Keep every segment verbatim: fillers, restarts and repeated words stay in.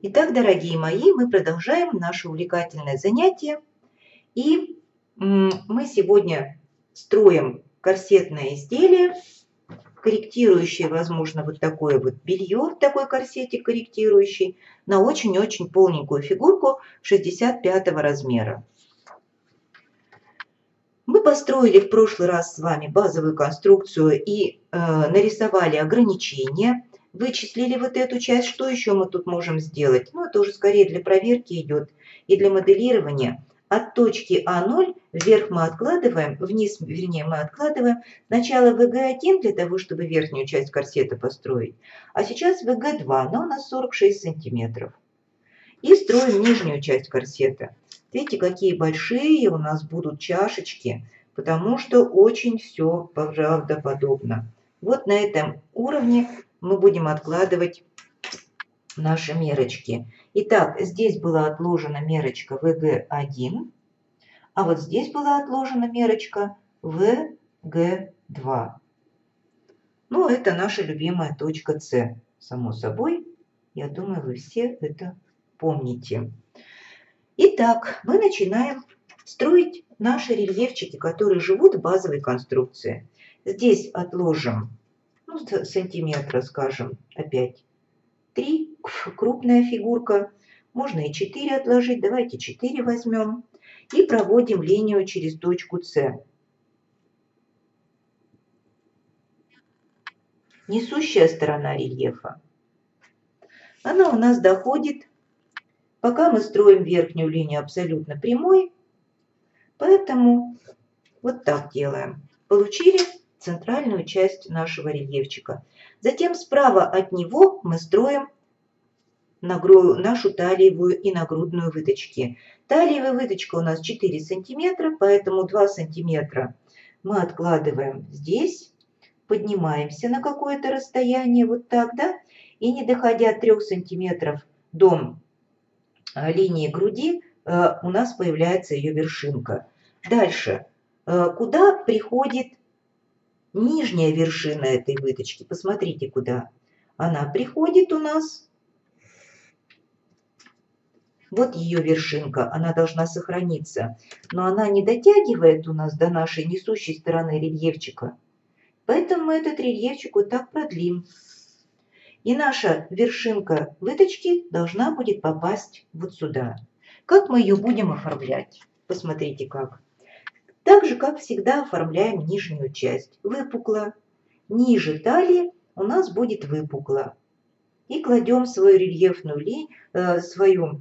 Итак, дорогие мои, мы продолжаем наше увлекательное занятие. И мы сегодня строим корсетное изделие, корректирующее, возможно, вот такое вот белье, такой корсетик корректирующий, на очень-очень полненькую фигурку шестьдесят пятого размера. Мы построили в прошлый раз с вами базовую конструкцию и э, нарисовали ограничения. Вычислили вот эту часть. Что еще мы тут можем сделать? Ну, это уже скорее для проверки идет и для моделирования. От точки А ноль вверх мы откладываем, вниз, вернее, мы откладываем сначала вэ гэ один для того, чтобы верхнюю часть корсета построить, а сейчас вэ гэ два, но у нас сорок шесть сантиметров. И строим нижнюю часть корсета. Видите, какие большие у нас будут чашечки, потому что очень все правдоподобно. Вот на этом уровне мы будем откладывать наши мерочки. Итак, здесь была отложена мерочка вэ гэ один, а вот здесь была отложена мерочка вэ гэ два. Ну, это наша любимая точка С, само собой. Я думаю, вы все это помните. Итак, мы начинаем строить наши рельефчики, которые живут в базовой конструкции. Здесь отложим, ну, сантиметра, скажем, опять три, крупная фигурка. Можно и четыре отложить, давайте четыре возьмем. И проводим линию через точку С. Несущая сторона рельефа. Она у нас доходит, пока мы строим верхнюю линию абсолютно прямой. Поэтому вот так делаем. Получили центральную часть нашего рельефчика. Затем справа от него мы строим нашу талиевую и нагрудную выточки. Талиевая выточка у нас четыре сантиметра, поэтому два сантиметра мы откладываем здесь, поднимаемся на какое-то расстояние, вот так, да, и не доходя трёх сантиметров до линии груди, у нас появляется ее вершинка. Дальше, куда приходит нижняя вершина этой выточки? Посмотрите, куда. Она приходит у нас. Вот ее вершинка, она должна сохраниться. Но она не дотягивает у нас до нашей несущей стороны рельефчика. Поэтому мы этот рельефчик вот так продлим. И наша вершинка выточки должна будет попасть вот сюда. Как мы ее будем оформлять? Посмотрите как. Так же, как всегда, оформляем нижнюю часть. Выпукло. Ниже талии у нас будет выпукло. И кладем свою рельефную линию, э, свою,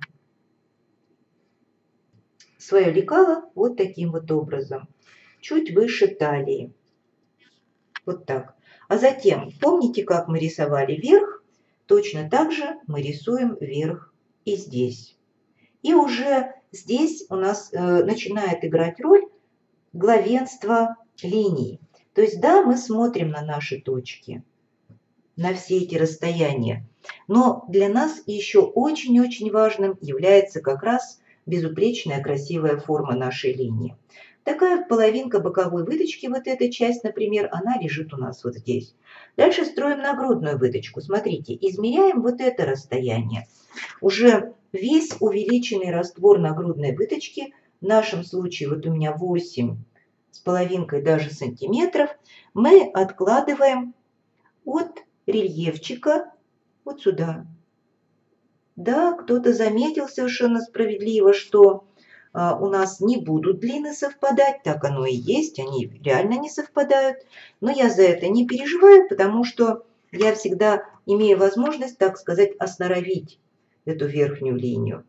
свое лекало вот таким вот образом. Чуть выше талии. Вот так. А затем, помните, как мы рисовали верх? Точно так же мы рисуем верх и здесь. И уже здесь у нас э, начинает играть роль главенство линий. То есть, да, мы смотрим на наши точки, на все эти расстояния. Но для нас еще очень-очень важным является как раз безупречная красивая форма нашей линии. Такая половинка боковой выточки, вот эта часть, например, она лежит у нас вот здесь. Дальше строим нагрудную выточку. Смотрите, измеряем вот это расстояние. Уже весь увеличенный раствор нагрудной выточки, в нашем случае вот у меня восемь с половинкой даже сантиметров, мы откладываем от рельефчика вот сюда. Да, кто-то заметил совершенно справедливо, что а, у нас не будут длины совпадать, так оно и есть, они реально не совпадают. Но я за это не переживаю, потому что я всегда имею возможность, так сказать, осноровить эту верхнюю линию.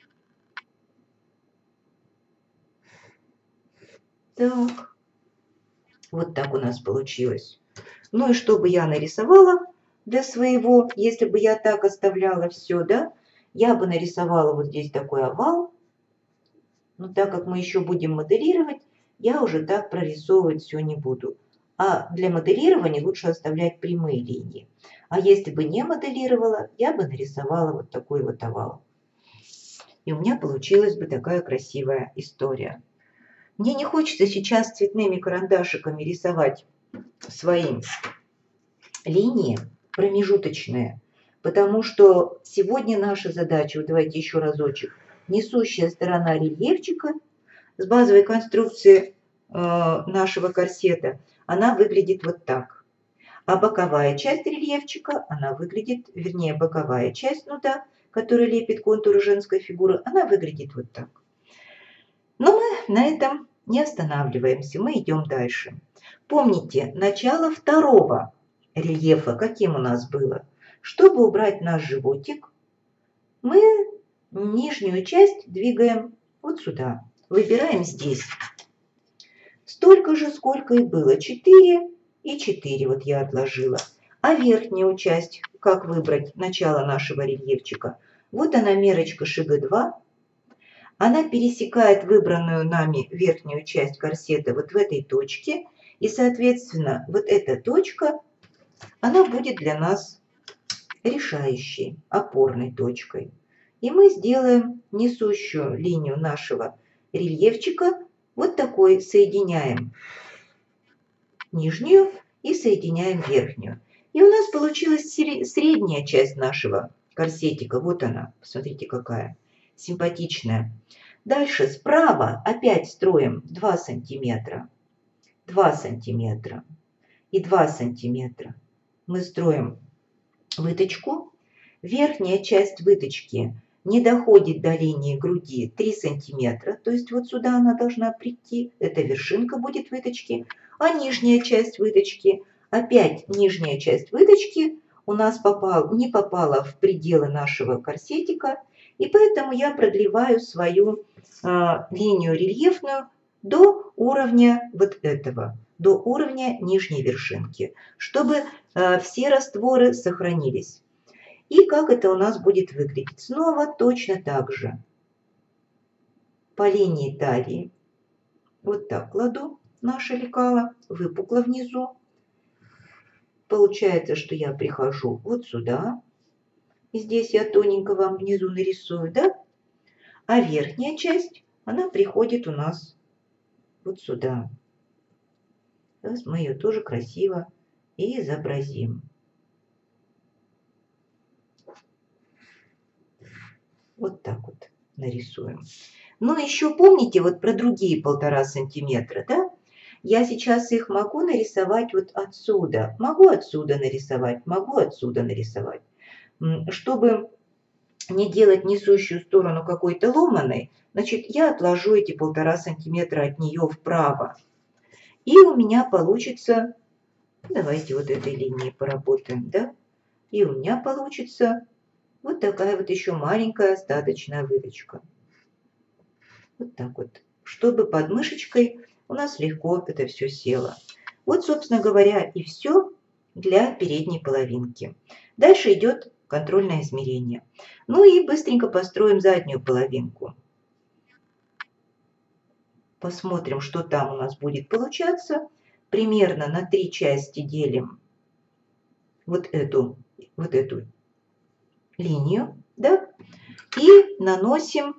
Так, вот так у нас получилось. Ну и что бы я нарисовала для своего, если бы я так оставляла все, да, я бы нарисовала вот здесь такой овал. Но так как мы еще будем моделировать, я уже так прорисовывать все не буду. А для моделирования лучше оставлять прямые линии. А если бы не моделировала, я бы нарисовала вот такой вот овал. И у меня получилась бы такая красивая история. Мне не хочется сейчас цветными карандашиками рисовать свои линии промежуточные, потому что сегодня наша задача, вот давайте еще разочек, несущая сторона рельефчика с базовой конструкции э, нашего корсета, она выглядит вот так. А боковая часть рельефчика, она выглядит, вернее, боковая часть нуда, которая лепит контуры женской фигуры, она выглядит вот так. Но мы на этом не останавливаемся, мы идем дальше. Помните, начало второго рельефа каким у нас было? Чтобы убрать наш животик, мы нижнюю часть двигаем вот сюда. Выбираем здесь. Столько же, сколько и было. четыре и четыре вот я отложила. А верхнюю часть, как выбрать начало нашего рельефчика? Вот она мерочка шага два. Она пересекает выбранную нами верхнюю часть корсета вот в этой точке. И, соответственно, вот эта точка, она будет для нас решающей, опорной точкой. И мы сделаем несущую линию нашего рельефчика вот такой, соединяем нижнюю и соединяем верхнюю. И у нас получилась средняя часть нашего корсетика. Вот она, посмотрите, какая симпатичная. Дальше справа опять строим два сантиметра, два сантиметра и два сантиметра. Мы строим выточку. Верхняя часть выточки не доходит до линии груди три сантиметра, то есть вот сюда она должна прийти, это вершинка будет выточки, а нижняя часть выточки, опять нижняя часть выточки у нас попал, не попала в пределы нашего корсетика, и поэтому я продлеваю свою а, линию рельефную до уровня вот этого, до уровня нижней вершинки, чтобы а, все растворы сохранились. И как это у нас будет выглядеть? Снова точно так же. По линии талии. Вот так кладу наше лекало, выпукло внизу. Получается, что я прихожу вот сюда. И здесь я тоненько вам внизу нарисую, да? А верхняя часть, она приходит у нас вот сюда. Сейчас мы ее тоже красиво и изобразим. Вот так вот нарисуем. Ну, еще помните вот про другие полтора сантиметра, да? Я сейчас их могу нарисовать вот отсюда. Могу отсюда нарисовать, могу отсюда нарисовать. Чтобы не делать несущую сторону какой-то ломаной, значит, я отложу эти полтора сантиметра от нее вправо. И у меня получится, давайте вот этой линией поработаем, да? И у меня получится вот такая вот еще маленькая остаточная выточка. Вот так вот. Чтобы под мышечкой у нас легко это все село. Вот, собственно говоря, и все для передней половинки. Дальше идет контрольное измерение. Ну и быстренько построим заднюю половинку. Посмотрим, что там у нас будет получаться. Примерно на три части делим вот эту, вот эту линию, да, и наносим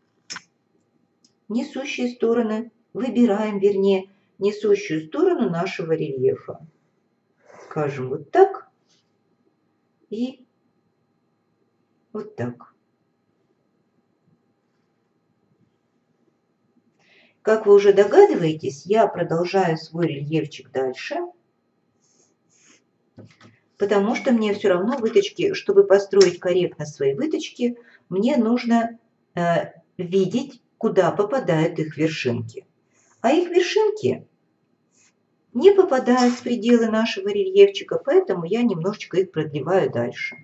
несущие стороны, выбираем, вернее, несущую сторону нашего рельефа. Скажем, вот так и вот так. Как вы уже догадываетесь, я продолжаю свой рельефчик дальше, потому что мне все равно выточки, чтобы построить корректно свои выточки, мне нужно э, видеть, куда попадают их вершинки. А их вершинки не попадают в пределы нашего рельефчика, поэтому я немножечко их продлеваю дальше.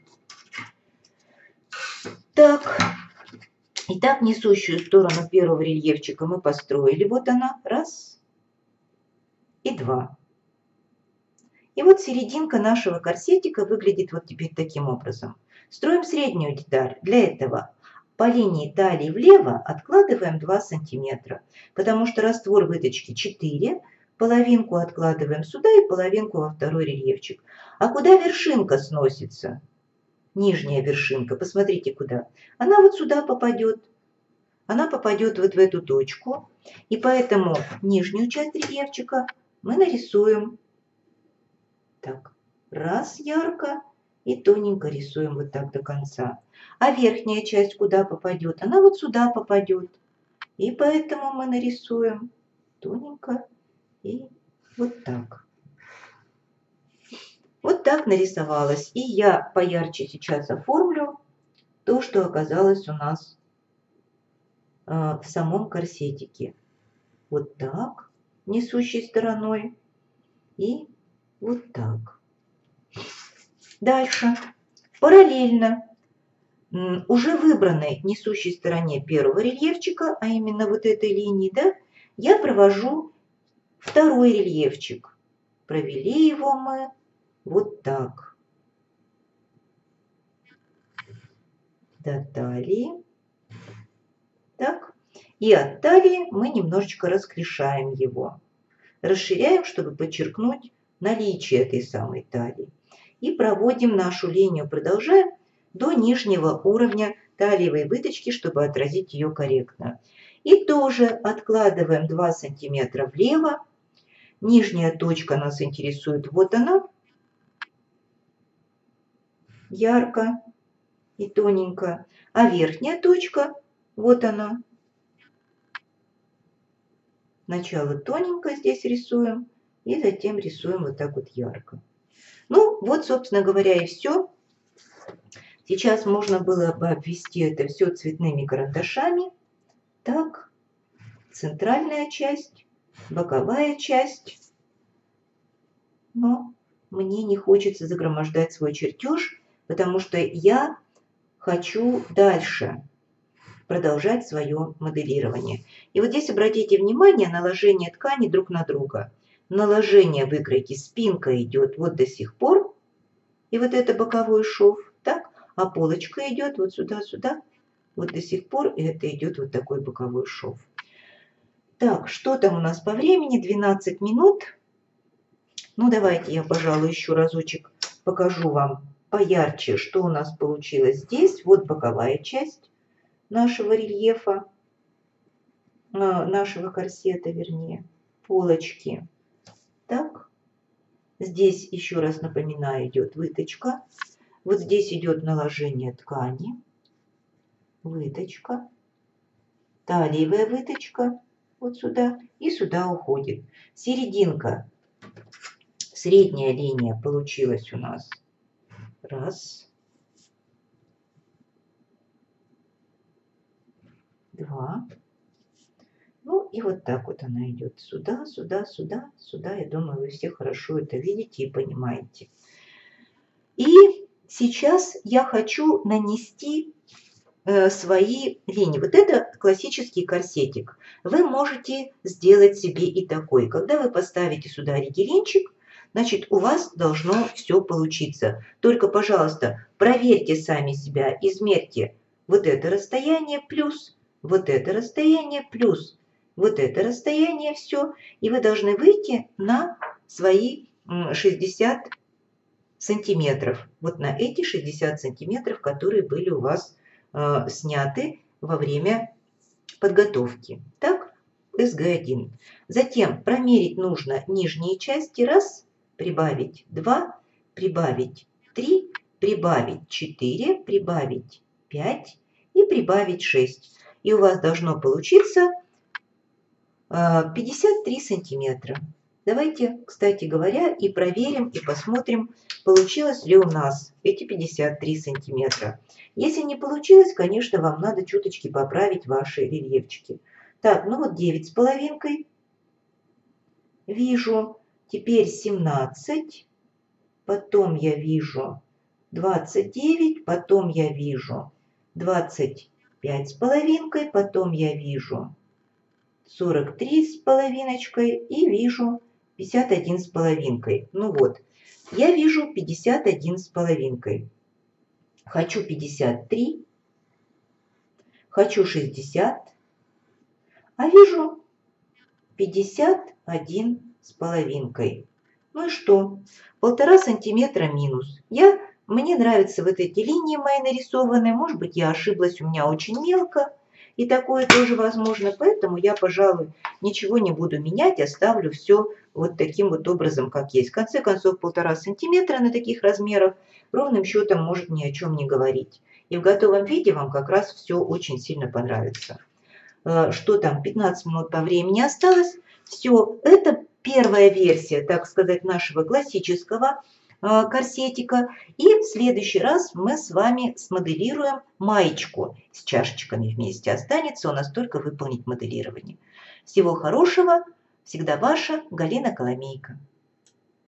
Так, итак, несущую сторону первого рельефчика мы построили. Вот она, раз и два. И вот серединка нашего корсетика выглядит вот теперь таким образом. Строим среднюю деталь. Для этого по линии талии влево откладываем два сантиметра, потому что раствор выточки четыре, половинку откладываем сюда и половинку во второй рельефчик. А куда вершинка сносится? Нижняя вершинка, посмотрите куда. Она вот сюда попадет. Она попадет вот в эту точку. И поэтому нижнюю часть рельефчика мы нарисуем так, раз ярко И тоненько рисуем вот так до конца. А верхняя часть куда попадет? Она вот сюда попадет. И поэтому мы нарисуем тоненько и вот так. Вот так нарисовалось. И я поярче сейчас оформлю то, что оказалось у нас э, в самом корсетике. Вот так, несущей стороной. И вот так. Дальше. Параллельно уже выбранной несущей стороне первого рельефчика, а именно вот этой линии, да, я провожу второй рельефчик. Провели его мы вот так. До талии. Так. И от талии мы немножечко расклешаем его. Расширяем, чтобы подчеркнуть наличие этой самой талии. И проводим нашу линию, продолжаем до нижнего уровня талиевой выточки, чтобы отразить ее корректно. И тоже откладываем два сантиметра влево. Нижняя точка нас интересует, вот она, ярко и тоненько. А верхняя точка, вот она. Сначала тоненько здесь рисуем, и затем рисуем вот так вот ярко. Ну, вот, собственно говоря, и все. Сейчас можно было бы обвести это все цветными карандашами. Так, центральная часть, боковая часть. Но мне не хочется загромождать свой чертеж, потому что я хочу дальше продолжать свое моделирование. И вот здесь обратите внимание на наложение ткани друг на друга. Наложение выкройки, спинка идет вот до сих пор, и вот это боковой шов, так, а полочка идет вот сюда-сюда, вот до сих пор, и это идет вот такой боковой шов. Так, что там у нас по времени? двенадцать минут. Ну, давайте я, пожалуй, еще разочек покажу вам поярче, что у нас получилось здесь. Вот боковая часть нашего рельефа, нашего корсета, вернее, полочки. Так, здесь, еще раз напоминаю, идет выточка. Вот здесь идет наложение ткани, выточка, талиевая выточка, вот сюда и сюда уходит. Серединка, средняя линия получилась у нас. Раз, два. Ну и вот так вот она идет. Сюда, сюда, сюда, сюда. Я думаю, вы все хорошо это видите и понимаете. И сейчас я хочу нанести э, свои линии. Вот это классический корсетик. Вы можете сделать себе и такой. Когда вы поставите сюда ригелинчик, значит, у вас должно все получиться. Только, пожалуйста, проверьте сами себя, измерьте вот это расстояние плюс вот это расстояние плюс вот это расстояние, все. И вы должны выйти на свои шестьдесят сантиметров. Вот на эти шестьдесят сантиметров, которые были у вас э, сняты во время подготовки. Так, эс гэ один. Затем промерить нужно нижние части. Раз, прибавить два, прибавить три, прибавить четыре, прибавить пять и прибавить шесть. И у вас должно получиться пятьдесят три сантиметра. Давайте, кстати говоря, и проверим, и посмотрим, получилось ли у нас эти пятьдесят три сантиметра. Если не получилось, конечно, вам надо чуточки поправить ваши рельефчики. Так, ну вот девять с половинкой. Вижу. Теперь семнадцать. Потом я вижу двадцать девять. Потом я вижу двадцать пять с половинкой. Потом я вижу сорок три с половиночкой и вижу пятьдесят один с половинкой. Ну вот, я вижу пятьдесят один с половинкой. Хочу пятьдесят три, хочу шестьдесят, а вижу пятьдесят один с половинкой. Ну и что? Полтора сантиметра минус. Я, мне нравятся вот эти линии мои нарисованные. Может быть, я ошиблась, у меня очень мелко. И такое тоже возможно, поэтому я, пожалуй, ничего не буду менять, оставлю все вот таким вот образом, как есть. В конце концов, полтора сантиметра на таких размерах ровным счетом может ни о чем не говорить. И в готовом виде вам как раз все очень сильно понравится. Что там, пятнадцать минут по времени осталось. Все, это первая версия, так сказать, нашего классического корсетика. И в следующий раз мы с вами смоделируем маечку с чашечками вместе. Останется у нас только выполнить моделирование. Всего хорошего. Всегда ваша Галина Коломейко.